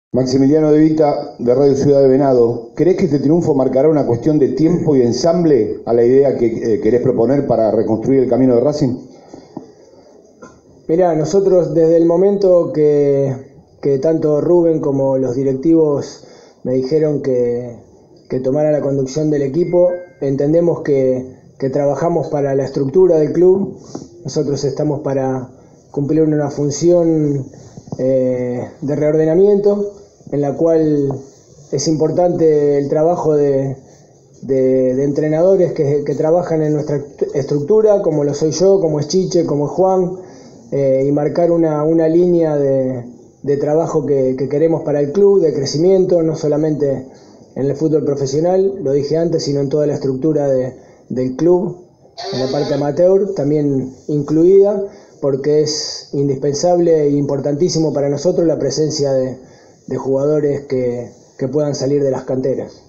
Maximiliano De Vita, de Radio Ciudad de Venado, ¿crees que este triunfo marcará una cuestión de tiempo y ensamble a la idea que querés proponer para reconstruir el camino de Racing? Mirá, nosotros desde el momento que tanto Rubén como los directivos me dijeron que tomara la conducción del equipo, entendemos que trabajamos para la estructura del club. Nosotros estamos para cumplir una función de reordenamiento, en la cual es importante el trabajo de entrenadores que trabajan en nuestra estructura, como lo soy yo, como es Chiche, como es Juan, y marcar una línea de trabajo que queremos para el club, de crecimiento, no solamente en el fútbol profesional, lo dije antes, sino en toda la estructura del club, en la parte amateur también incluida, porque es indispensable e importantísimo para nosotros la presencia de jugadores que puedan salir de las canteras.